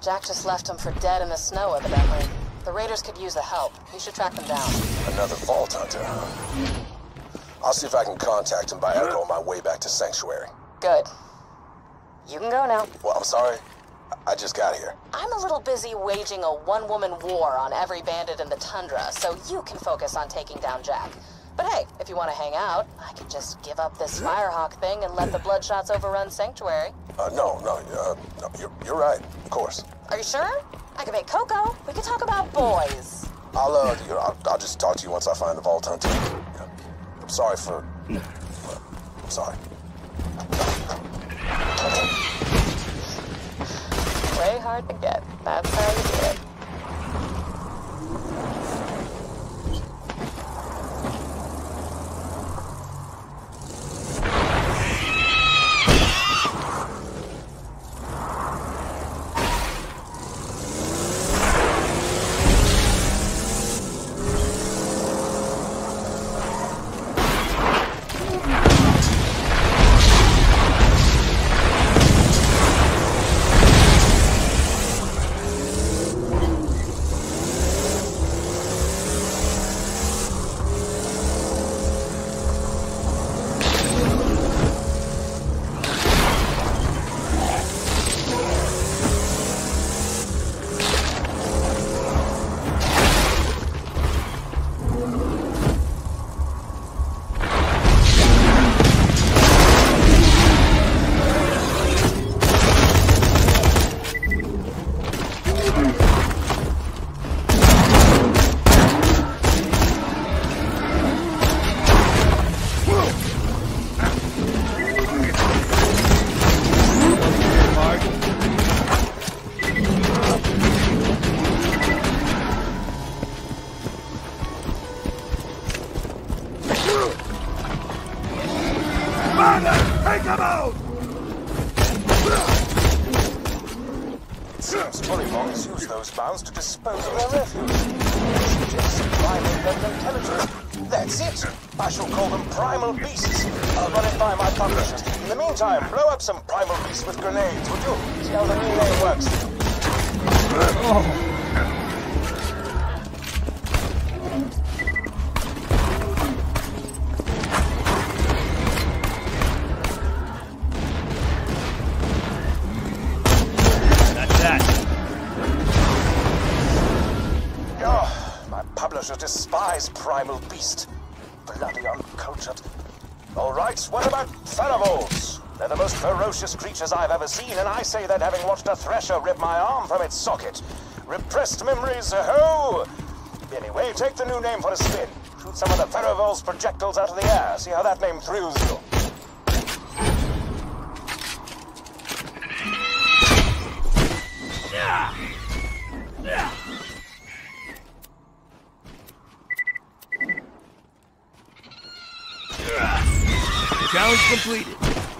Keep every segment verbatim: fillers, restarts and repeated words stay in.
Jack just left him for dead in the snow, evidently. The raiders could use the help. You should track them down. Another vault hunter, huh? I'll see if I can contact him by echo on my way back to Sanctuary. Good. You can go now. Well, I'm sorry. I just got here. I'm a little busy waging a one-woman war on every bandit in the tundra, so you can focus on taking down Jack. But hey, if you want to hang out, I can just give up this Firehawk thing and let the Bloodshots overrun Sanctuary. Uh, no, no, uh, no, you're, you're right, of course. Are you sure? I can make cocoa. We can talk about boys. I'll, uh, you know, I'll, I'll just talk to you once I find the vault hunter. Yeah. I'm sorry for... Well, I'm sorry. Way hard to get. That's how you do it. Take him out! It seems Polyvons use those bounds to dispose of their refuse. Suggests primal level intelligence. That's it. I shall call them primal beasts. I'll run it by my publishers. In the meantime, blow up some primal beasts with grenades, would you? See how the new name works. Oh. Publishers despise primal beast. Bloody uncultured. All right, what about Feravals? They're the most ferocious creatures I've ever seen, and I say that having watched a thresher rip my arm from its socket. Repressed memories, ho! Anyway, take the new name for a spin. Shoot some of the Feravals projectiles out of the air. See how that name thrills you. Yeah! Yeah! Challenge completed.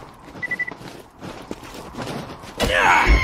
Yeah!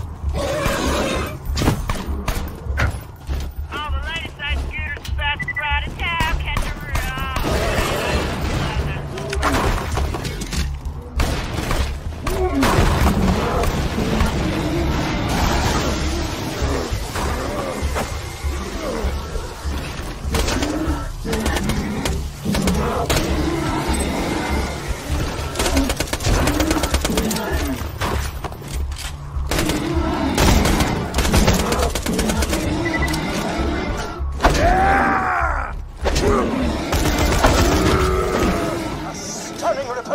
All the ladies' side scooters, fast and bright.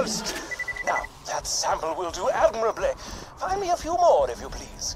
used. Now, that sample will do admirably. Find me a few more, if you please.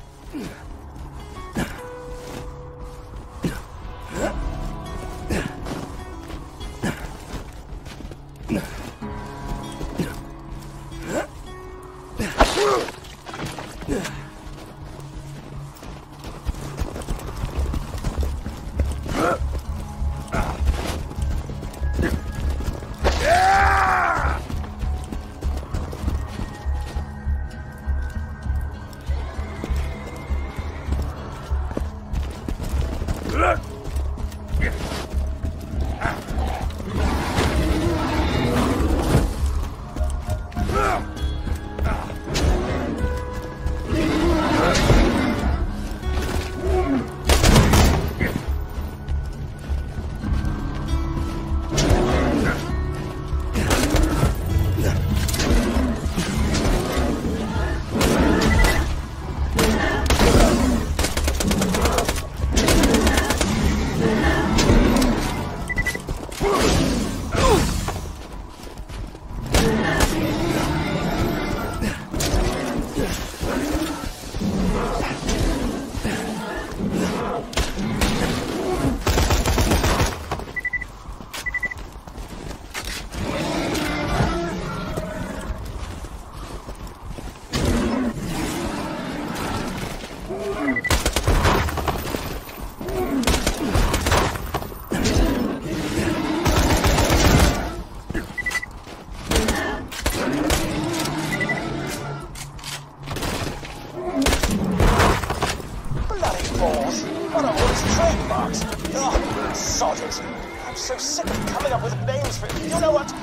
One of those trademarks. Oh, sod it. I'm so sick of coming up with names for it. You know what?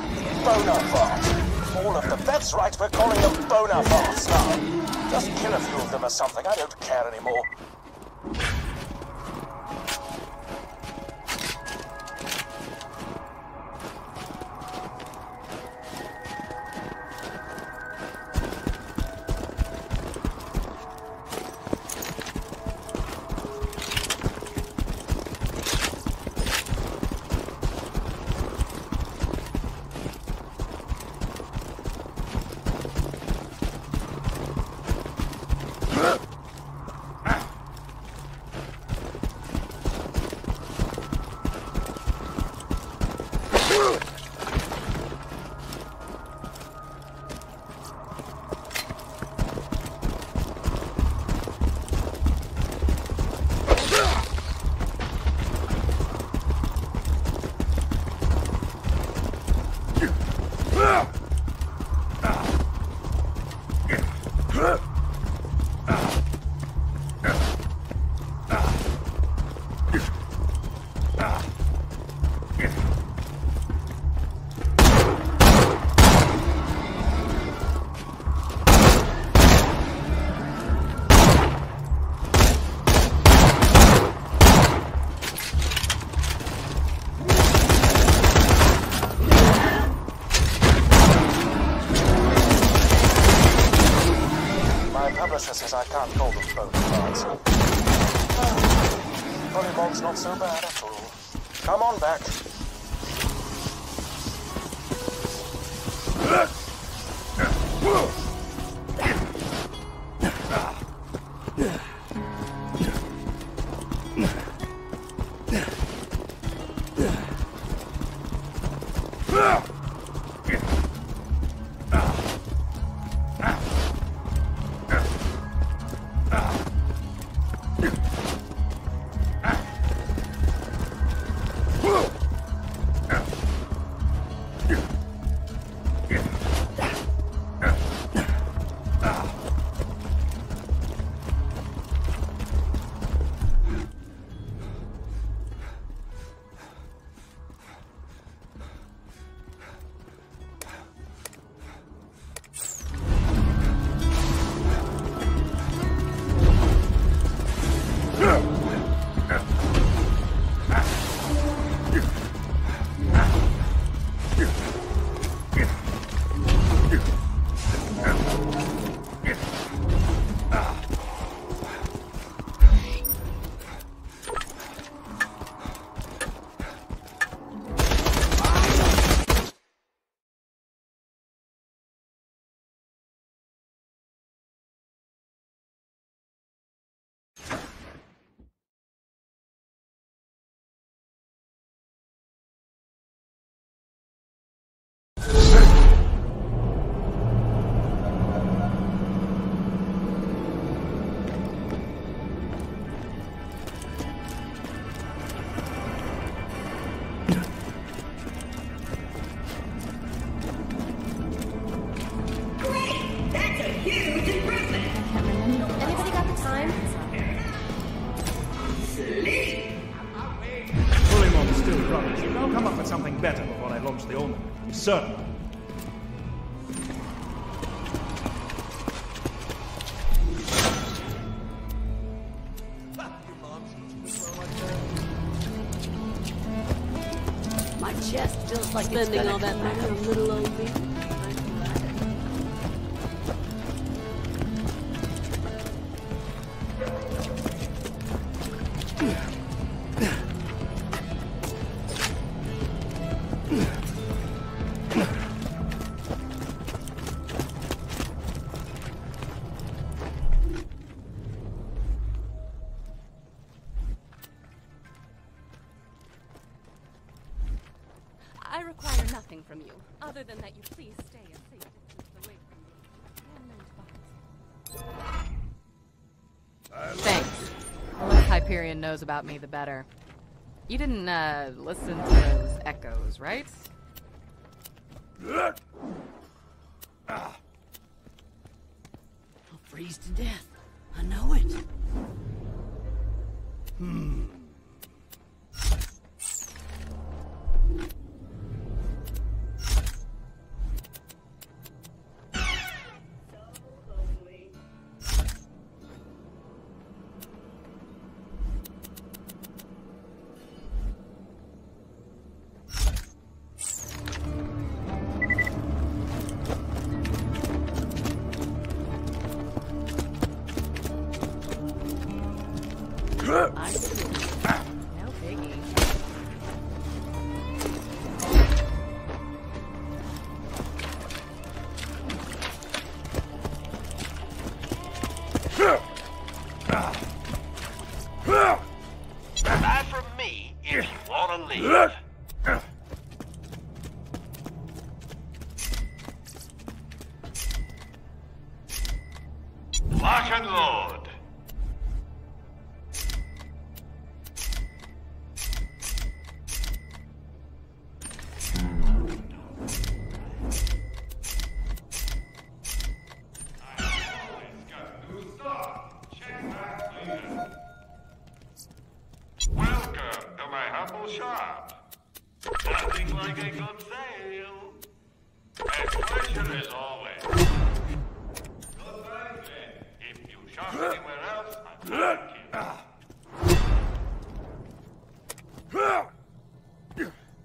Bonafart. All of them. That's right, we're calling them Bonafarts now. Just kill a few of them or something. I don't care anymore. Says I can't call them Bonafarts. Volleyball's not so bad after all. Come on back. Yeah. come up with something better before I launch the omen. I'm certain. My chest feels like spending all that money on little old me. I require nothing from you, other than that you please stay a safe distance away from me. Thanks. The less Hyperion knows about me, the better. You didn't, uh, listen to those echoes, right? I'll freeze to death. I know it. Hmm. I see. No biggie. Buy from me if you want to live. Lock and load. Welcome to my humble shop. Nothing like a good sale. A pleasure as always. Goodbye then. If you shop anywhere else, I'm thank you.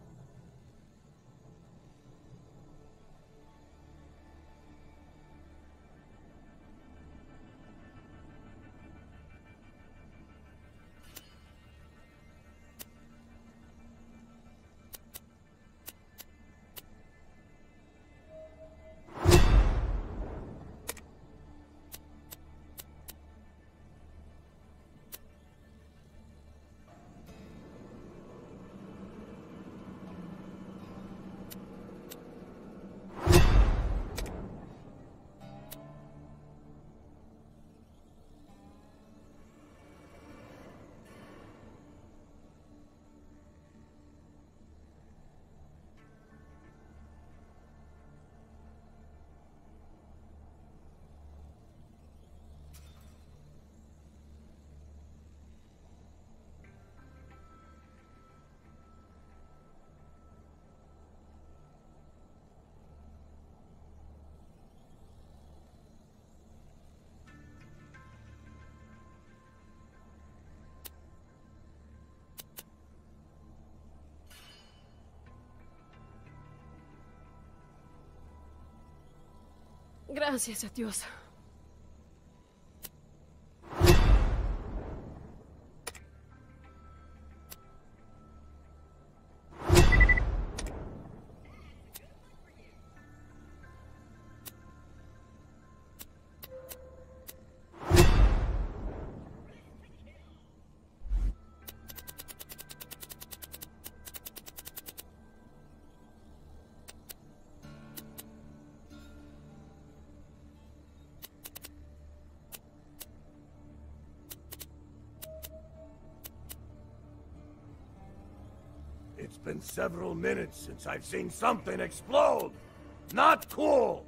Gracias a Dios. It's been several minutes since I've seen something explode. Not cool!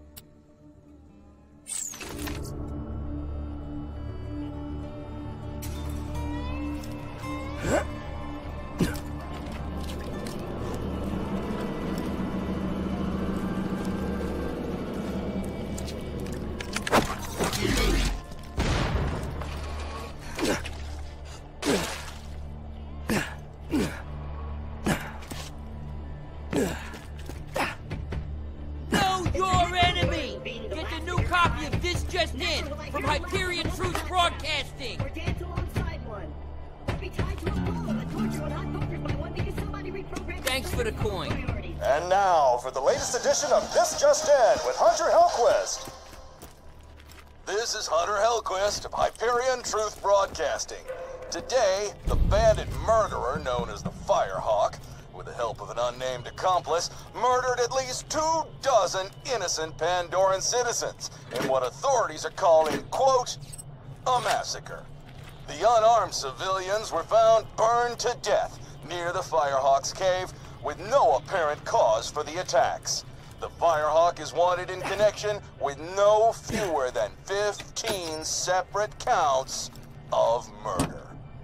from Hyperion Truth Broadcasting! Or dance alongside one. Or be tied to a pole and tortured on hot pokers by one because somebody reprogrammed... Thanks for the coin. And now for the latest edition of This Just In with Hunter Hellquist. This is Hunter Hellquist of Hyperion Truth Broadcasting. Today, the bandit murderer known as the Firehawk, with the help of an unnamed accomplice, murdered at least two dozen innocent Pandoran citizens in what authorities are calling, quote, a massacre. The unarmed civilians were found burned to death near the Firehawk's cave with no apparent cause for the attacks. The Firehawk is wanted in connection with no fewer than fifteen separate counts of murder.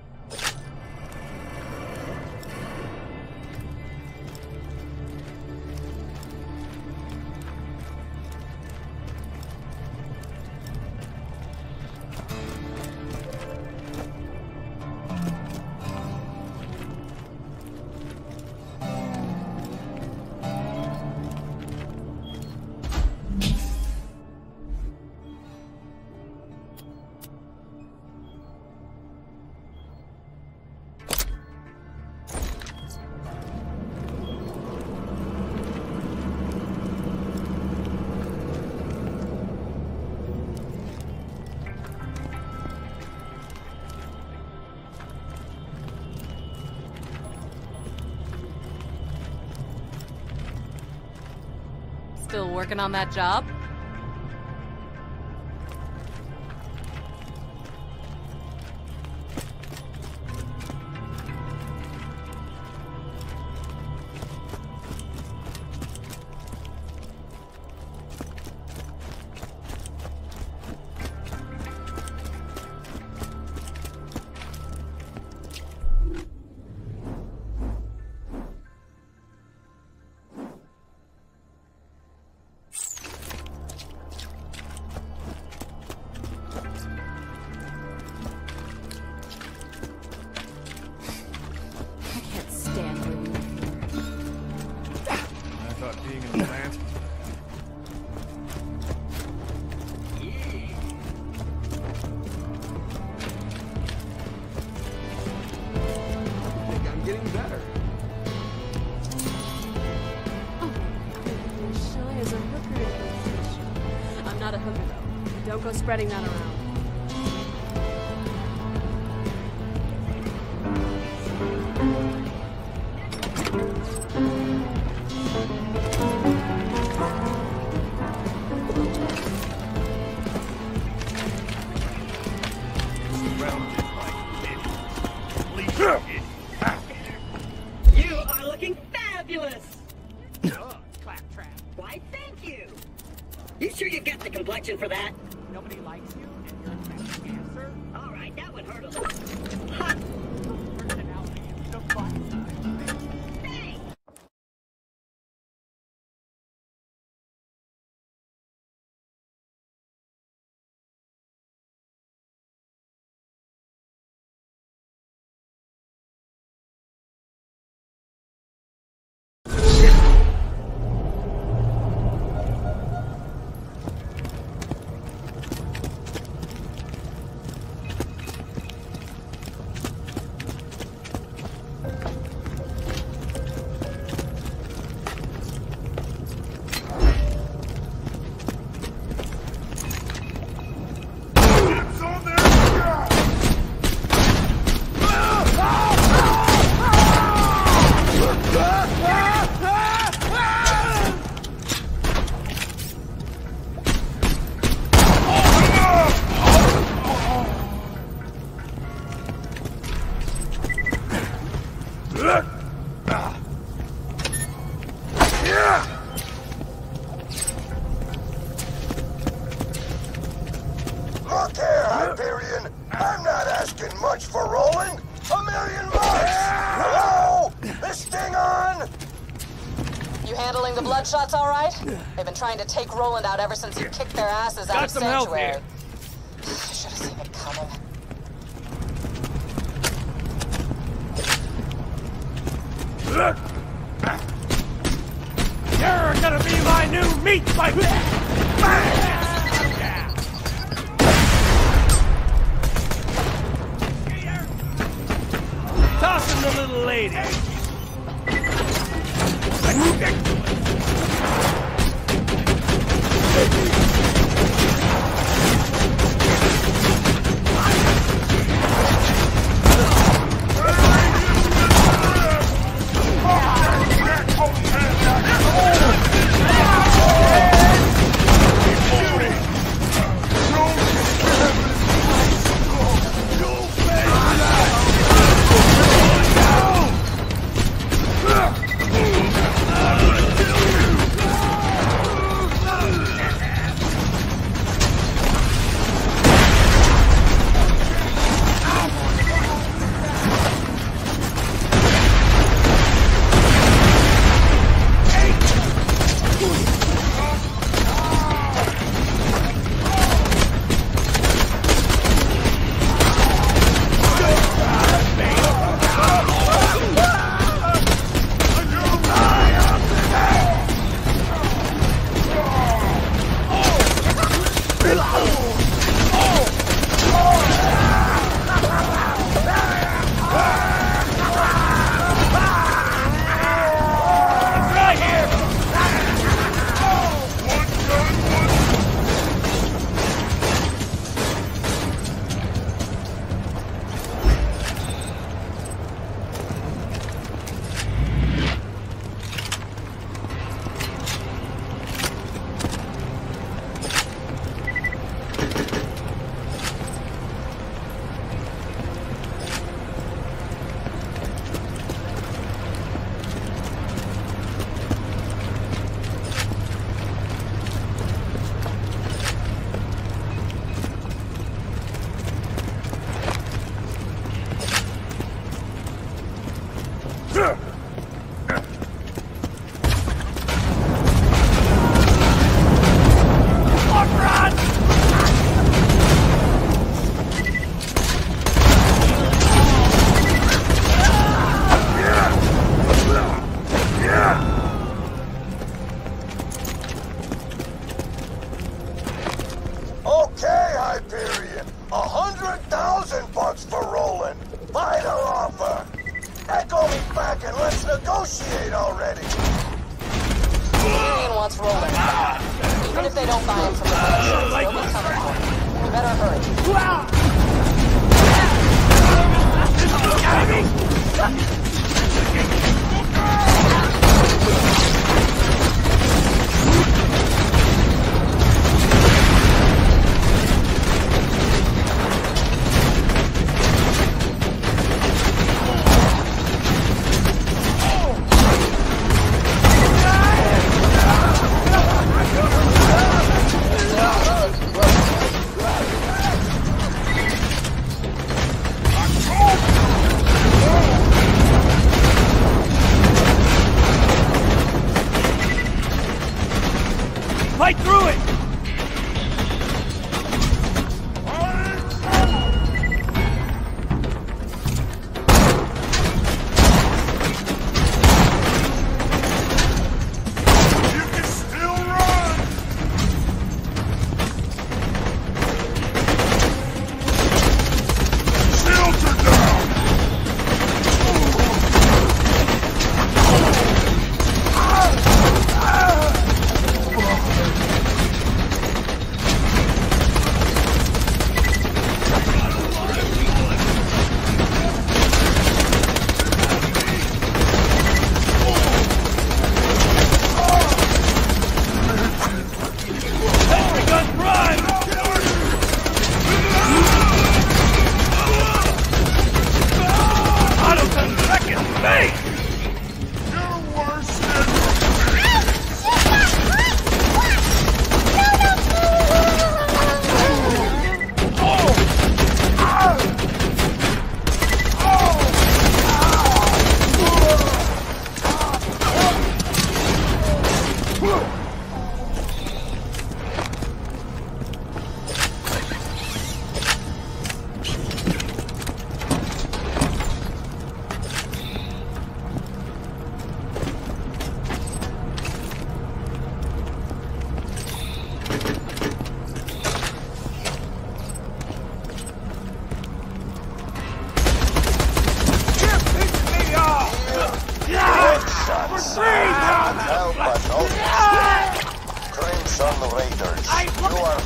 Still working on that job? Don't go spreading that around. You are looking fabulous! Claptrap. Why, thank you! You sure you got the complexion for that? Nobody likes you, and you're expecting answer? Alright, that would hurt a little. Hot! Personality is the fun. Hey! Look here, Hyperion! I'm not asking much for rolling! A million bucks! Hello? This thing on? You handling the Bloodshots all right? They've been trying to take Roland out ever since you kicked their asses out Got of some help Sanctuary. here. I should have seen it coming. You're gonna be my new meat fight! the little lady.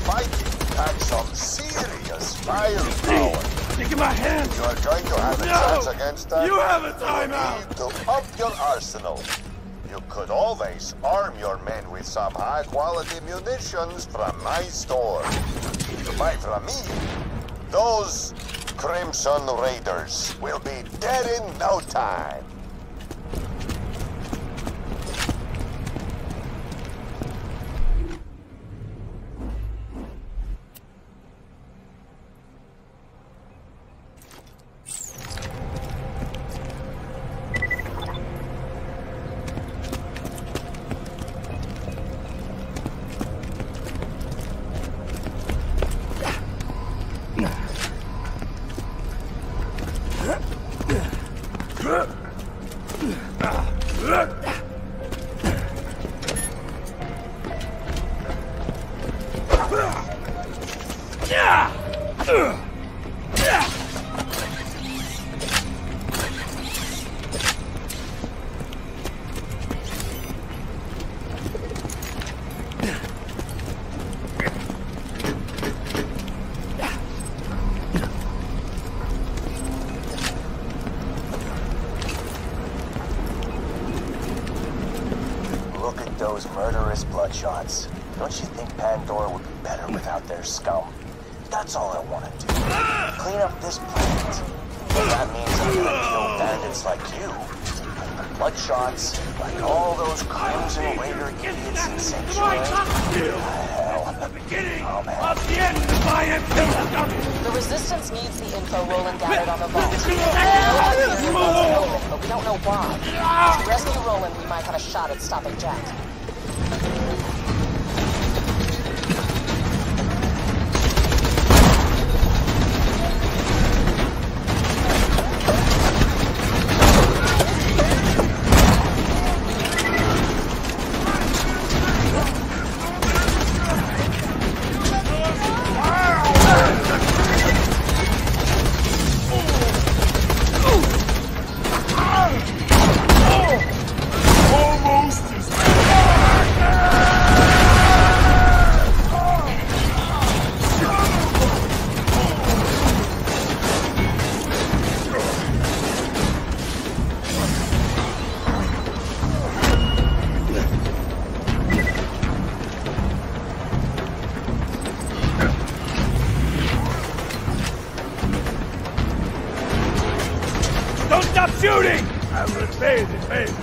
fighting packs some serious firepower. Take my hand! You are going to have a No! chance against that? You have a You timeout! need to up your arsenal. You could always arm your men with some high-quality munitions from my store. To buy from me, those Crimson Raiders will be dead in no time. Look at those murderous bloodshots. Don't you think Pandora would be better without their scum? That's all I want to do. Clean up this planet. That means I'm gonna kill bandits like you. Bloodshots, like all those Crimson Raider idiots in Sanctuary. Hell. The beginning Oh, man. of the end of my empire! The Resistance needs the info Roland gathered on the vault. We know Hyperion wants to open, but we don't know why. To rescue Roland, we might have a shot at stopping Jack. Don't stop shooting! I will repay the favor.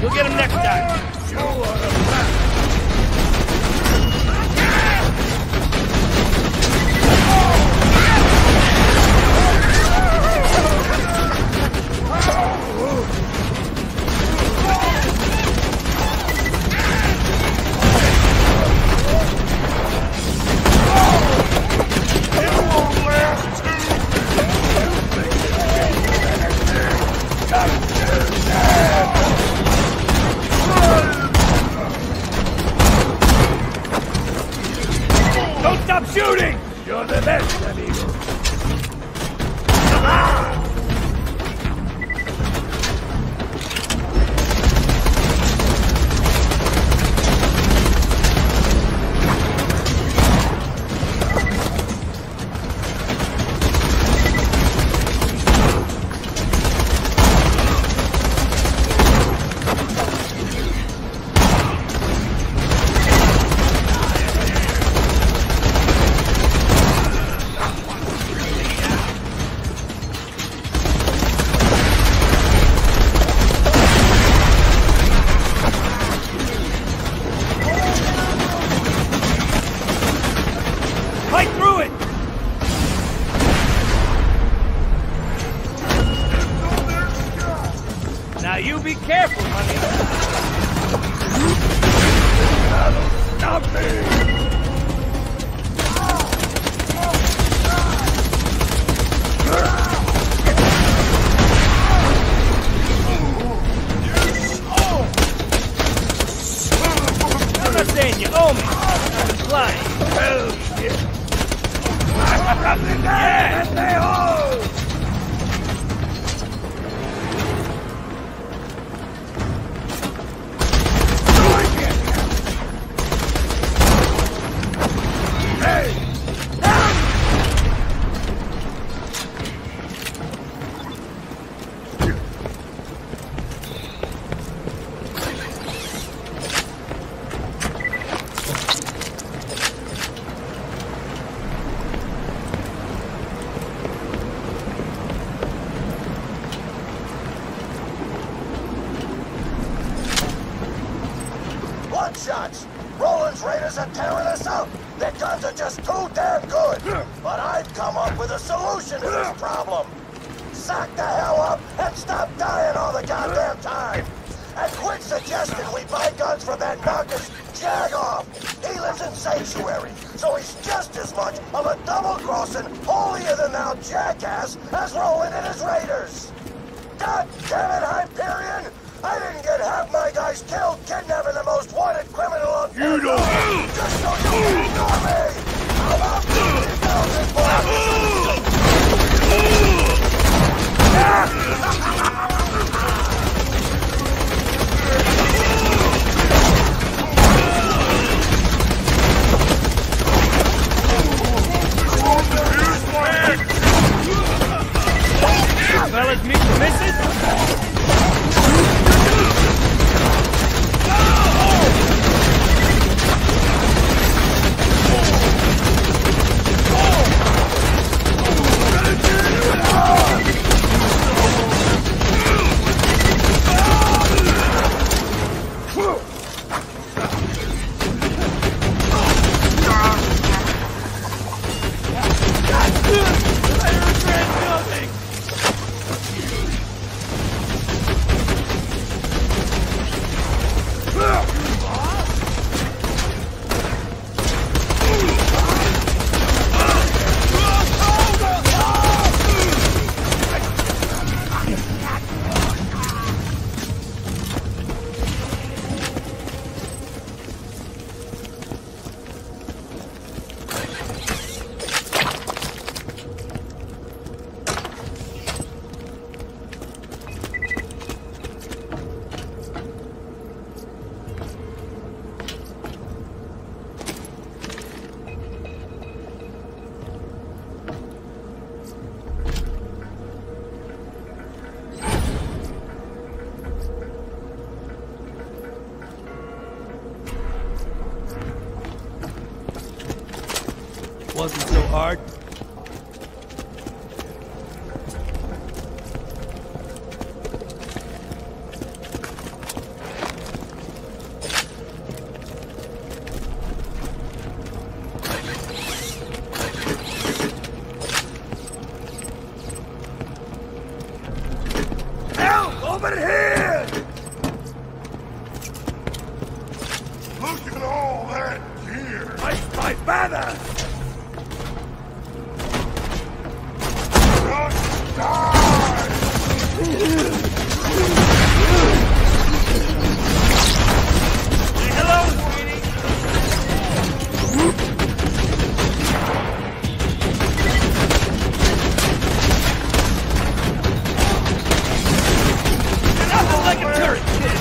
We'll get him next time. You are a bastard. Don't stop shooting! You're the best, amigo. Fight through it! Now you be careful, honey. Stop me! I'm not saying you owe me. I'm implying. Hell yeah! Yeah! They hold! Shots. Roland's Raiders are tearing us up. Their guns are just too damn good. But I've come up with a solution to this problem. Sack the hell up and stop dying all the goddamn time. And quit suggesting we buy guns from that knocker's jag-off. He lives in Sanctuary, so he's just as much of a double-crossing, holier-than-thou jackass as Roland and his Raiders. God damn it, Hyperion! I didn't get half my guys killed kidnapping the most wanted criminal on You don't... just so you can ignore me! How about fifty thousand bucks? Fellas, meet the missus? Wasn't so hard. Over here! Look at all that gear! Ice my banner! Just die! Hello, sweetie! Nothing like a turret, kid!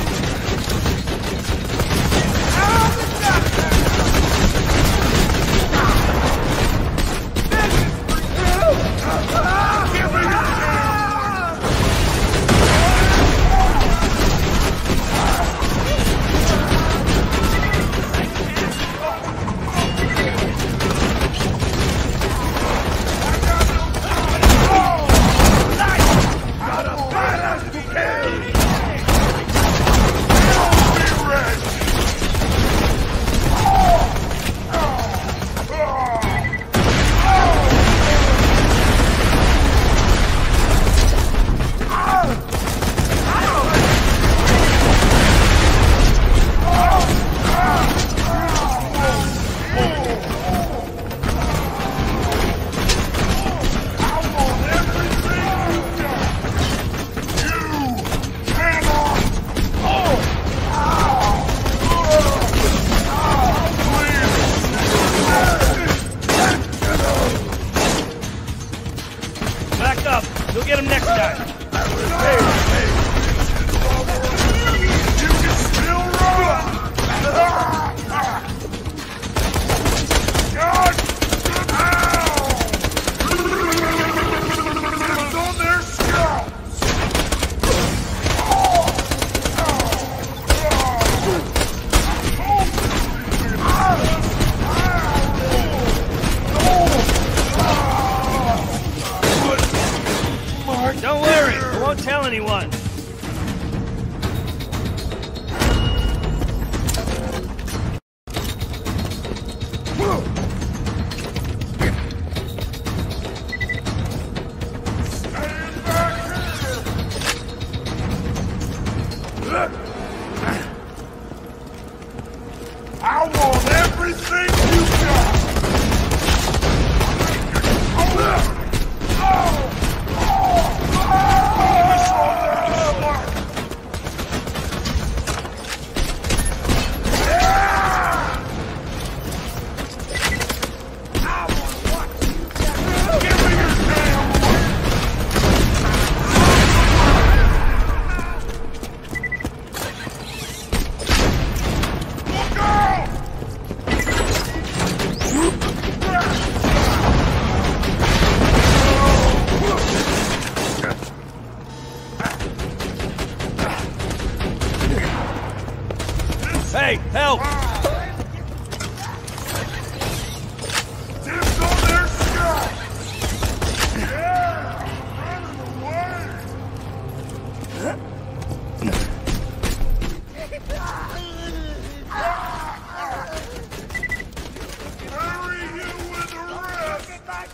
Back up. You'll get him next time. Hey, hey. You can still run! God! Ow! It's on their scouts! Don't worry, I won't tell anyone. I want everything you got! Hey, help! Tips on their scalp! Yeah! Running away! Bury you with the rest!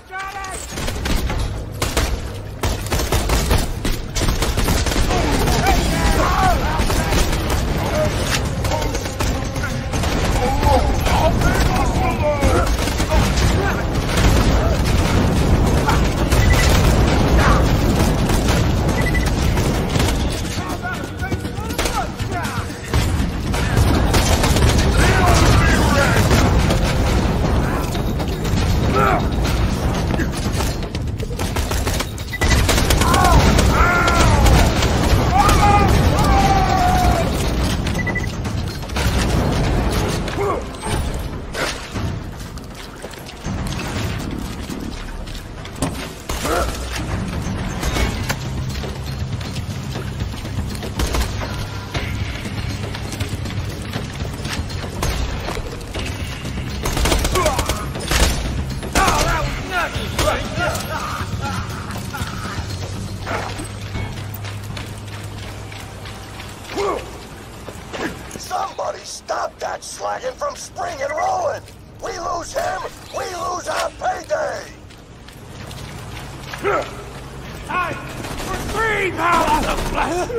Somebody stop that slagging from springing rolling! We lose him, we lose our payday! Time for three! Breathe out the flesh!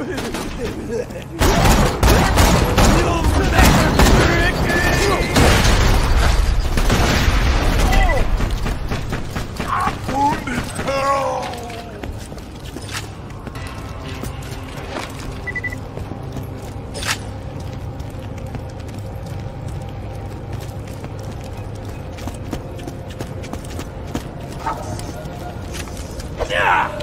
Wounded hell! Yeah!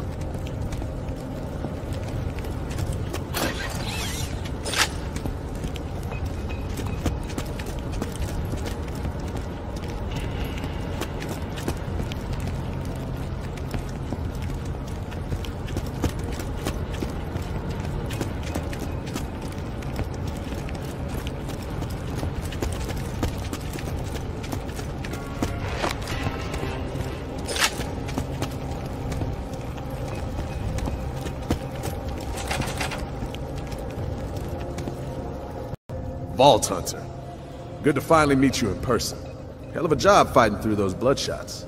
Vault Hunter. Good to finally meet you in person. Hell of a job fighting through those bloodshots.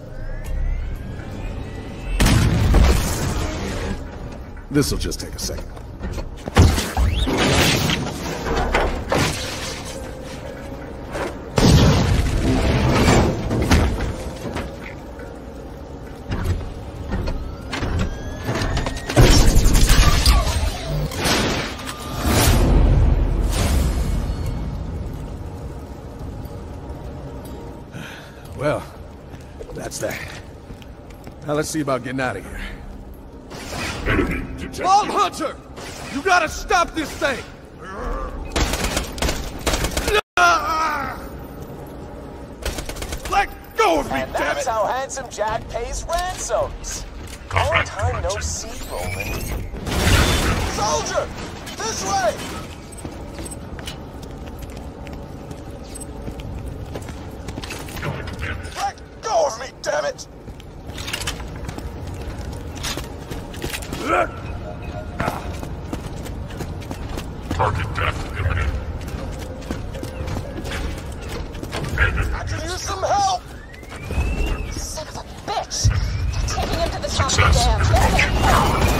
This'll just take a second. Well, that's that. Now let's see about getting out of here. Vault Hunter! You gotta stop this thing! Let go of me, and damn that's it! how Handsome Jack pays ransoms. Long time no see, Roland. Soldier! This way! Let go of me, damn it! Target death imminent. I could use some help! Son of a bitch! Taking him to the top of the dam.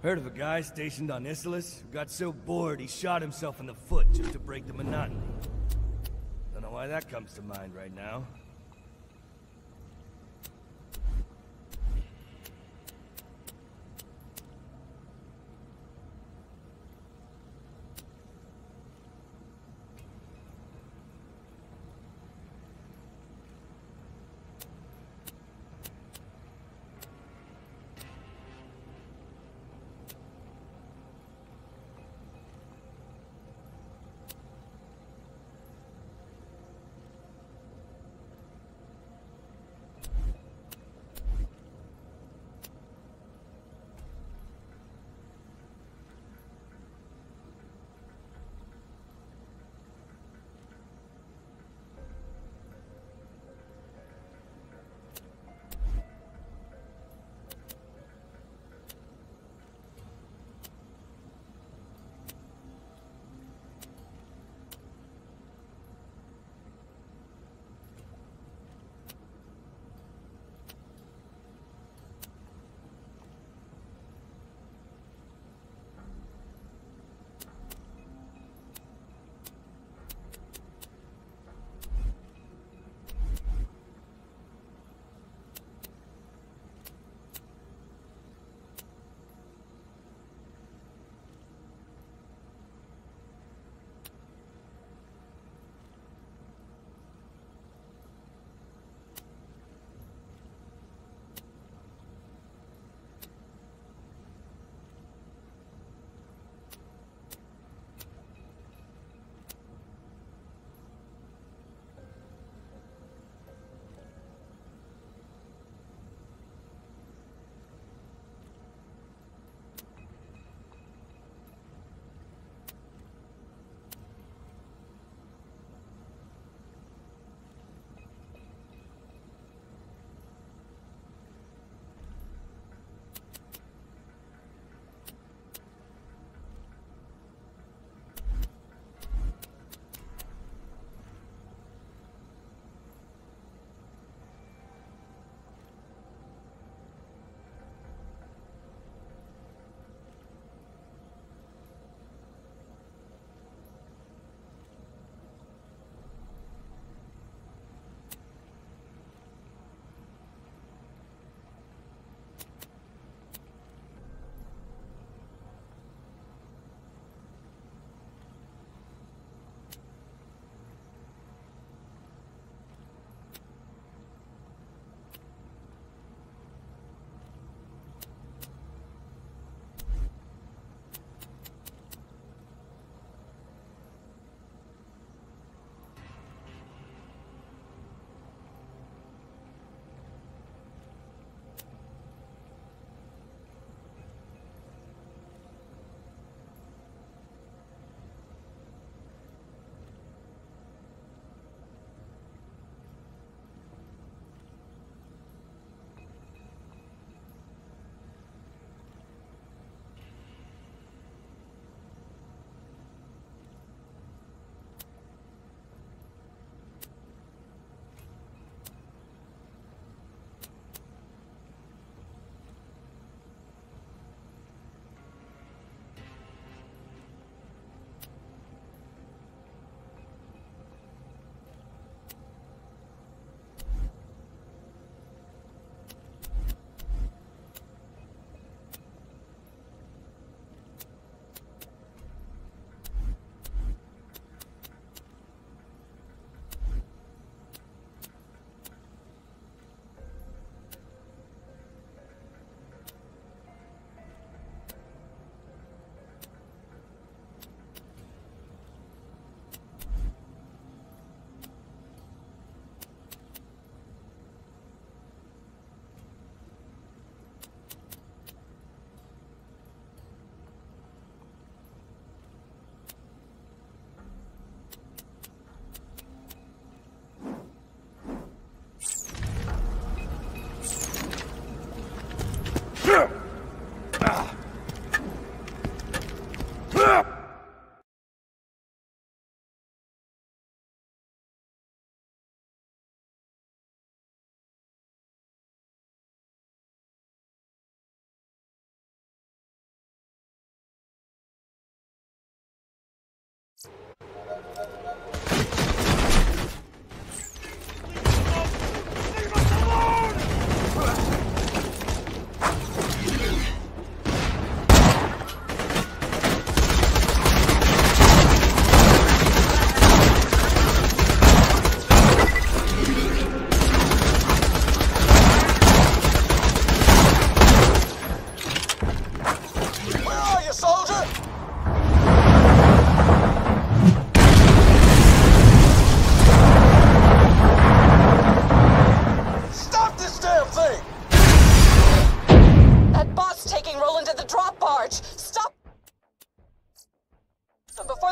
Heard of a guy stationed on Islus who got so bored he shot himself in the foot just to break the monotony. Don't know why that comes to mind right now.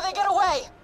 before they get away!